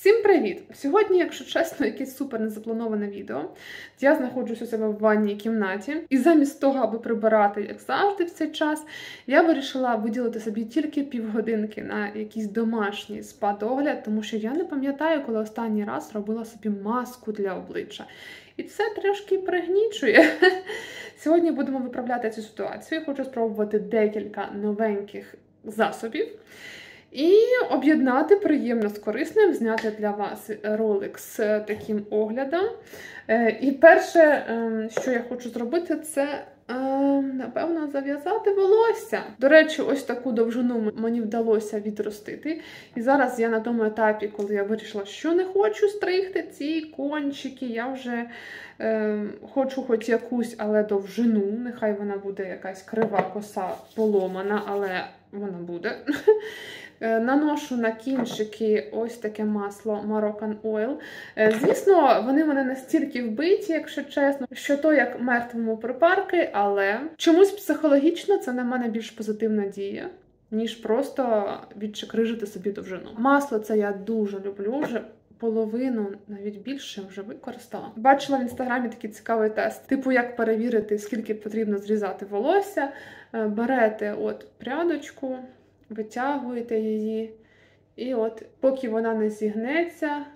Всім привіт! Сьогодні, якщо чесно, якесь супер незаплановане відео. Я знаходжусь у себе в ванній кімнаті, і замість того, аби прибирати, як завжди, в цей час, я вирішила виділити собі тільки півгодинки на якийсь домашній спа-догляд, тому що я не пам'ятаю, коли останній раз робила собі маску для обличчя. І це трошки пригнічує. Сьогодні будемо виправляти цю ситуацію. Хочу спробувати декілька новеньких засобів. І об'єднати приємно з корисним, зняти для вас ролик з таким оглядом. І перше, що я хочу зробити, це, напевно, зав'язати волосся. До речі, ось таку довжину мені вдалося відростити. І зараз я на тому етапі, коли я вирішила, що не хочу стригти ці кончики, я вже хочу хоч якусь, але довжину. Нехай вона буде якась крива коса поломана, але вона буде. Наношу на кінчики ось таке масло Moroccan Oil. Звісно, вони в мене настільки вбиті, якщо чесно, що то як мертвому припарки, але чомусь психологічно це на мене більш позитивна дія, ніж просто відчикрижити собі довжину. Масло це я дуже люблю, вже половину, навіть більше, вже використала. Бачила в інстаграмі такий цікавий тест. Типу, як перевірити, скільки потрібно зрізати волосся. Берете от прядочку, витягуєте її, і от, поки вона не зігнеться,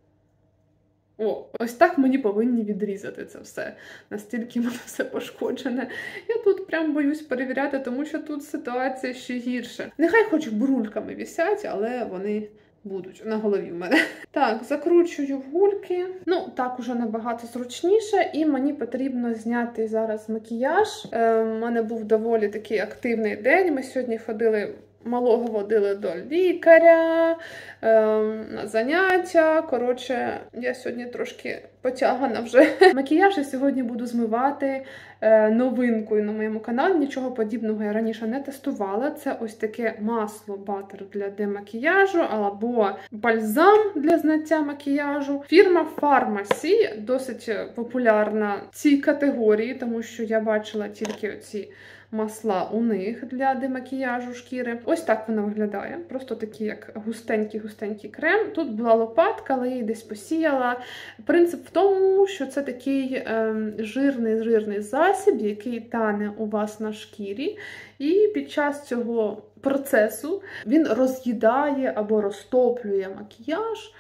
ось так мені повинні відрізати це все. Настільки воно все пошкоджене. Я тут прям боюсь перевіряти, тому що тут ситуація ще гірше. Нехай хоч брульками висять, але вони будуть на голові в мене. Так, закручую в гульки. Ну, так уже набагато зручніше. І мені потрібно зняти зараз макіяж. У мене був доволі такий активний день. Ми сьогодні малого водили до лікаря, на заняття. Коротше, я сьогодні трошки потягана вже. Макіяж я сьогодні буду змивати новинкою на моєму каналі. Нічого подібного я раніше не тестувала. Це ось таке масло батер для демакіяжу або бальзам для зняття макіяжу. Фірма Farmacy досить популярна в цій категорії, тому що я бачила тільки оці масла у них для демакіяжу шкіри. Ось так вона виглядає. Просто такий, як густенький крем. Тут була лопатка, але я її десь посіяла. Принцип в тому, що це такий жирний засіб, який тане у вас на шкірі. І під час цього процесу він роз'їдає або розтоплює макіяж.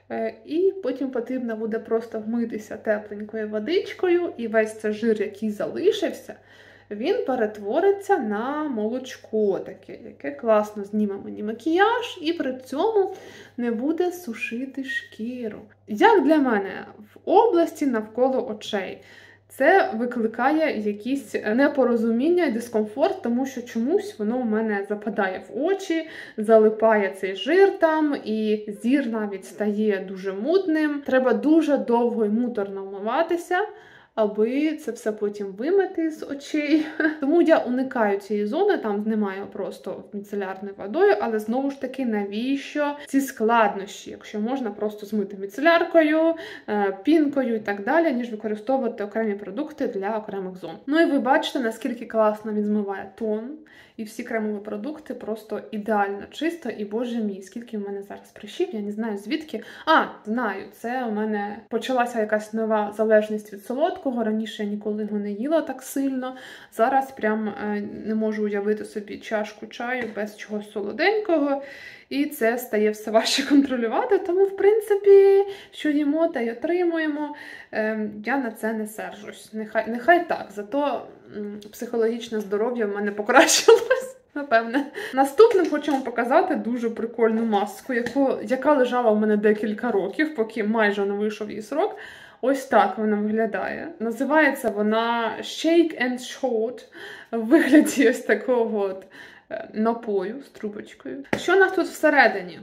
І потім потрібно буде просто вмитися тепленькою водичкою, і весь цей жир, який залишився, він перетвориться на молочко таке, яке класно зніме мені макіяж і при цьому не буде сушити шкіру. Як для мене, в області навколо очей це викликає якісь непорозуміння і дискомфорт, тому що чомусь воно в мене западає в очі, залипає цей жир там, і зір навіть стає дуже мутним. Треба дуже довго і муторно вмиватися, аби це все потім вимити з очей. Тому я уникаю цієї зони, там знімаю просто міцелярною водою, але знову ж таки, навіщо ці складнощі, якщо можна просто змити міцеляркою, пінкою і так далі, ніж використовувати окремі продукти для окремих зон. Ну і ви бачите, наскільки класно він змиває тон, і всі кремові продукти просто ідеально чисто, і боже мій, скільки в мене зараз прищів, я не знаю звідки. Знаю, це у мене почалася якась нова залежність від солодкого, раніше я ніколи його не їла так сильно, зараз прям не можу уявити собі чашку чаю без чогось солоденького, і це стає все важче контролювати, тому, в принципі, що їмо, та й отримуємо, я на це не сержусь. Нехай так, зато психологічне здоров'я в мене покращилось, напевне. Наступним хочемо показати дуже прикольну маску, яка лежала в мене декілька років, поки майже не вийшов її срок. Ось так вона виглядає. Називається вона Shake and Shot, в вигляді ось такого от напою з трубочкою. Що у нас тут всередині?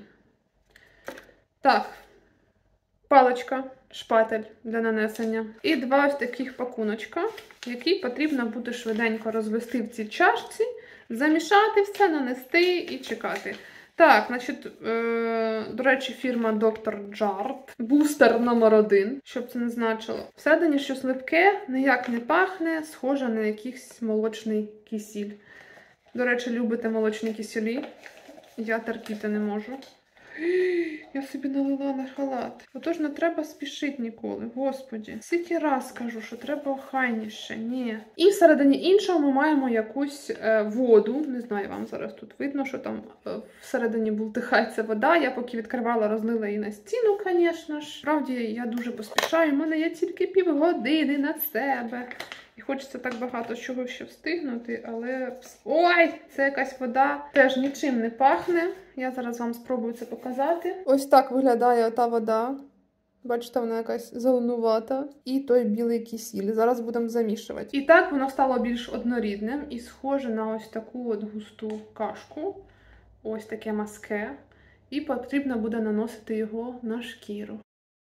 Так, паличка, шпатель для нанесення. І два ось таких пакуночка, які потрібно буде швиденько розвести в цій чашці, замішати все, нанести і чекати. Так, значить, до речі, фірма Dr. Jart. Бустер номер 1, щоб це не значило. Всередині щось липке, ніяк не пахне, схоже на якийсь молочний кисіль. До речі, любите молочні кисілі? Я терпіти не можу. Я собі налила на халат. Отож, не треба спішити ніколи, господі. Скільки раз кажу, що треба охайніше. Ні. І всередині іншого ми маємо якусь воду. Не знаю, вам зараз тут видно, що там всередині бултихається вода. Я поки відкривала, розлила її на стіну, звісно ж. Справді, я дуже поспішаю. У мене є тільки півгодини на себе. І хочеться так багато чого ще встигнути, але... Ой! Це якась вода. Теж нічим не пахне. Я зараз вам спробую це показати. Ось так виглядає та вода. Бачите, вона якась зеленувата. І той білий кисіль. Зараз будемо замішувати. І так воно стало більш однорідним і схоже на ось таку от густу кашку. Ось таке маске. І потрібно буде наносити його на шкіру.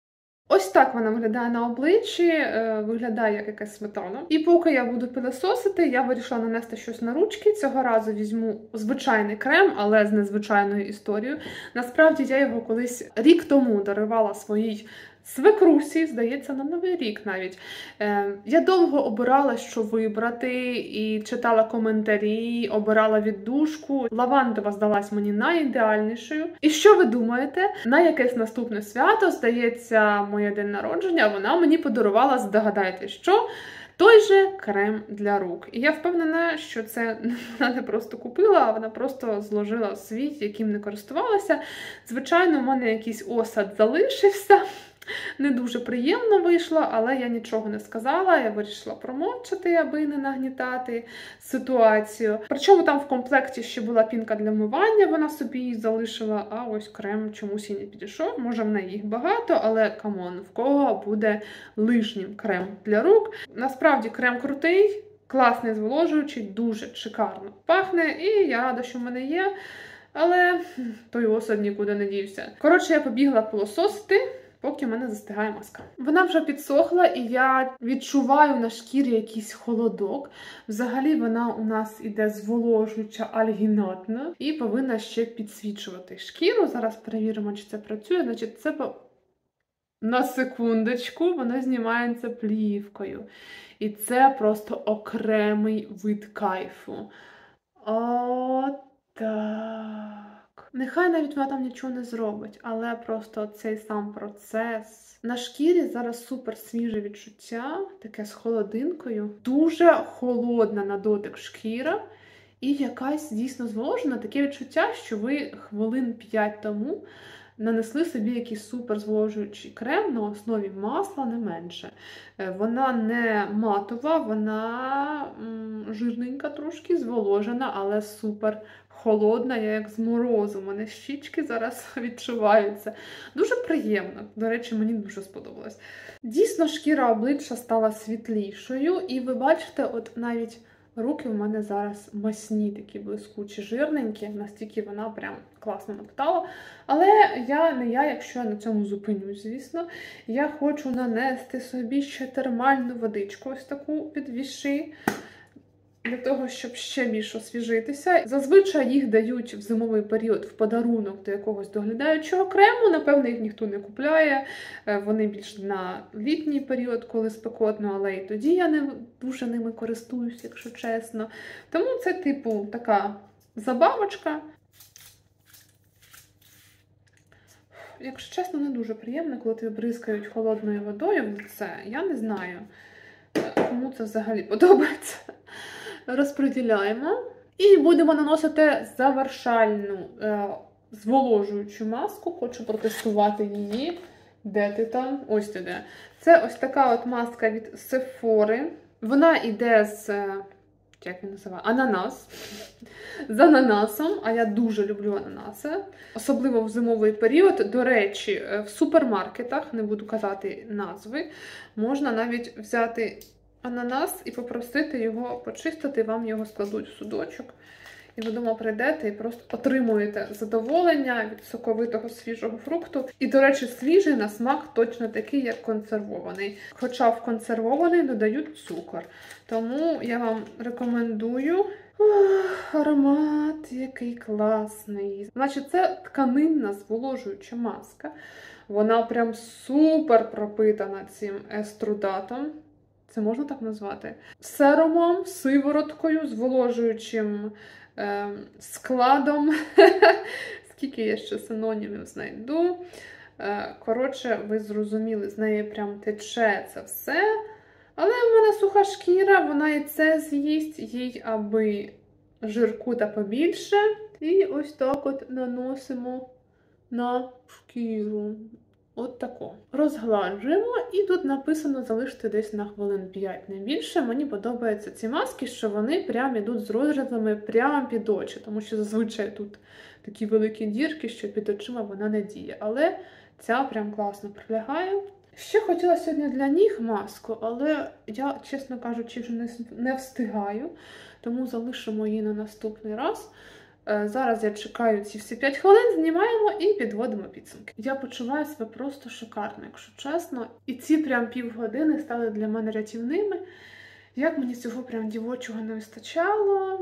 Ось так вона виглядає на обличчі, виглядає як якась сметана. І поки я буду пилососити, я вирішила нанести щось на ручки. Цього разу візьму звичайний крем, але з незвичайною історією. Насправді, я його колись рік тому дарувала своїй свекрусі, здається, на Новий рік навіть. Я довго обирала, що вибрати, і читала коментарі, обирала віддушку. Лавандова здалась мені найідеальнішою. І що ви думаєте? На якесь наступне свято, здається, моє день народження, вона мені подарувала, здогадайте, що? Той же крем для рук. І я впевнена, що це вона не просто купила, а вона просто зложила в світ, яким не користувалася. Звичайно, в мене якийсь осад залишився. Не дуже приємно вийшло, але я нічого не сказала, я вирішила промовчати, аби не нагнітати ситуацію. Причому там в комплекті ще була пінка для вмивання, вона собі її залишила, а ось крем чомусь і не підійшов. Може, в неї їх багато, але камон, в кого буде лишнім крем для рук. Насправді крем крутий, класний, зволожуючий, дуже шикарно пахне, і я рада, що в мене є, але той осад нікуди не дівся. Коротше, я побігла пилососити, поки в мене застигає маска. Вона вже підсохла, і я відчуваю на шкірі якийсь холодок. Взагалі вона у нас іде зволожуюча, альгінатна і повинна ще підсвічувати шкіру. Зараз перевіримо, чи це працює. Значить, це на секундочку, вона знімається плівкою. І це просто окремий вид кайфу. Так. Нехай навіть вона там нічого не зробить, але просто цей сам процес. На шкірі зараз супер свіже відчуття, таке з холодинкою. Дуже холодна на дотик шкіра і якась дійсно зволожена. Таке відчуття, що ви хвилин 5 тому нанесли собі якийсь супер зволожуючий крем на основі масла, не менше. Вона не матова, вона жирненька трошки, зволожена, але супер холодна, я як з морозу. У мене щічки зараз відчуваються. Дуже приємно. До речі, мені дуже сподобалось. Дійсно, шкіра обличчя стала світлішою, і ви бачите, от навіть руки в мене зараз масні, такі блискучі, жирненькі, настільки вона прям класно напитала. Але я, якщо я на цьому зупинюсь, звісно. Я хочу нанести собі ще термальну водичку, ось таку під віші, для того, щоб ще більш освіжитися. Зазвичай їх дають в зимовий період в подарунок до якогось доглядаючого крему. Напевно, їх ніхто не купляє. Вони більш на літній період, коли спекотно, але і тоді я не дуже ними користуюсь, якщо чесно. Тому це, типу, така забавочка. Якщо чесно, не дуже приємно, коли тебе бризкають холодною водою в лице. Я не знаю, кому це взагалі подобається. Розподіляємо. І будемо наносити завершальну зволожуючу маску. Хочу протестувати її. Де ти там? Ось ти де. Це ось така от маска від Sephora. Вона йде з, як він називає? Ананас. З ананасом, а я дуже люблю ананаси. Особливо в зимовий період. До речі, в супермаркетах, не буду казати назви, можна навіть взяти ананас і попросити його почистити, вам його складуть в судочок. І ви дома прийдете і просто отримуєте задоволення від соковитого свіжого фрукту. І, до речі, свіжий на смак точно такий, як консервований. Хоча в консервований додають цукор. Тому я вам рекомендую. Аромат, який класний. Значить, це тканинна зволожуюча маска. Вона прям супер пропитана цим еструдатом. Це можна так назвати? Серумом, сивороткою, зволожуючим складом. скільки я ще синонімів знайду. Коротше, ви зрозуміли, з неї прям тече це все. Але в мене суха шкіра, вона і це з'їсть, їй аби жирку та побільше. І ось так от наносимо на шкіру. От тако. Розгладжуємо, і тут написано залишити десь на хвилин 5, не більше. Мені подобаються ці маски, що вони прям ідуть з розрізами прямо під очі, тому що зазвичай тут такі великі дірки, що під очима вона не діє. Але ця прям класно прилягає. Ще хотіла сьогодні для ніг маску, але я, чесно кажучи, вже не встигаю, тому залишимо її на наступний раз. Зараз я чекаю ці всі 5 хвилин, знімаємо і підводимо підсумки. Я почуваю себе просто шикарно, якщо чесно. І ці прям півгодини стали для мене рятівними. Як мені цього прям дівочого не вистачало.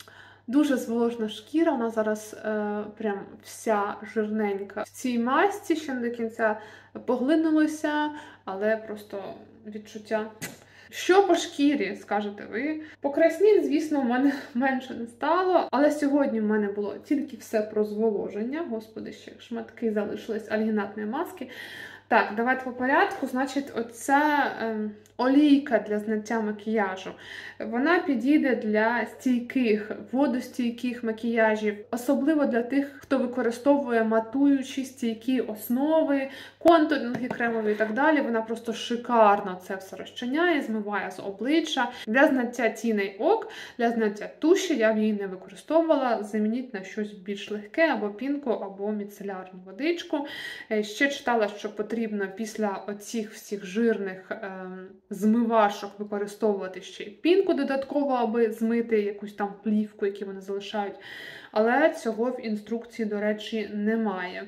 Дуже зволожена шкіра, вона зараз прям вся жирненька. В цій масці ще не до кінця поглинулося, але просто відчуття... Що по шкірі, скажете ви? Покраснінь, звісно, в мене менше не стало, але сьогодні в мене було тільки все про зволоження. Господи, ще шматки залишились альгінатної маски. Так, давайте по порядку. Значить, оця олійка для зняття макіяжу, вона підійде для стійких, водостійких макіяжів, особливо для тих, хто використовує матуючі стійкі основи, контуринги кремові і так далі. Вона просто шикарно це все розчиняє, змиває з обличчя. Для зняття тіней ок, для зняття туші я б її не використовувала. Замініть на щось більш легке, або пінку, або міцелярну водичку. Ще читала, що потрібно після оцих всіх жирних змивашок використовувати ще й пінку додатково, аби змити якусь там плівку, яку вони залишають. Але цього в інструкції, до речі, немає.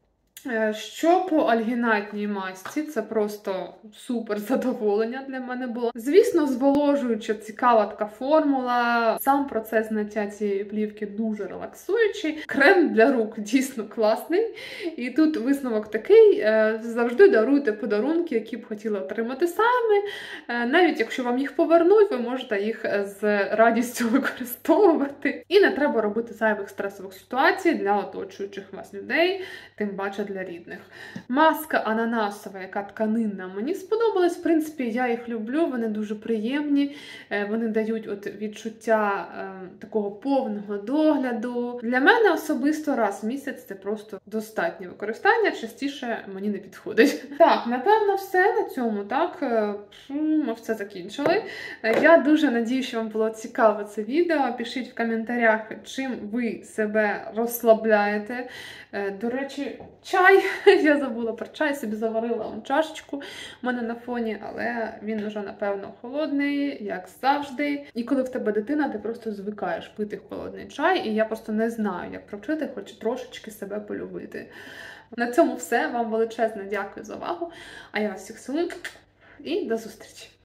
Що по альгінатній масці, це просто супер задоволення для мене було. Звісно, зволожуюча, цікава така формула. Сам процес зняття цієї плівки дуже релаксуючий. Крем для рук дійсно класний. І тут висновок такий: завжди даруйте подарунки, які б хотіли отримати самі. Навіть якщо вам їх повернуть, ви можете їх з радістю використовувати. І не треба робити зайвих стресових ситуацій для оточуючих вас людей, тим паче для рідних. Маска ананасова, яка тканинна, мені сподобалась. В принципі, я їх люблю, вони дуже приємні. Вони дають от відчуття такого повного догляду. Для мене особисто раз в місяць це просто достатнє використання, частіше мені не підходить. Так, напевно, все на цьому, так? Ми все закінчили. Я дуже надію, що вам було цікаво це відео. Пишіть в коментарях, чим ви себе розслабляєте. До речі, чай. Я забула про чай, собі заварила вам чашечку у мене на фоні, але він вже, напевно, холодний, як завжди. І коли в тебе дитина, ти просто звикаєш пити холодний чай, і я просто не знаю, як провчити хоч трошечки себе полюбити. На цьому все. Вам величезне дякую за увагу. А я вас всіх цілую і до зустрічі!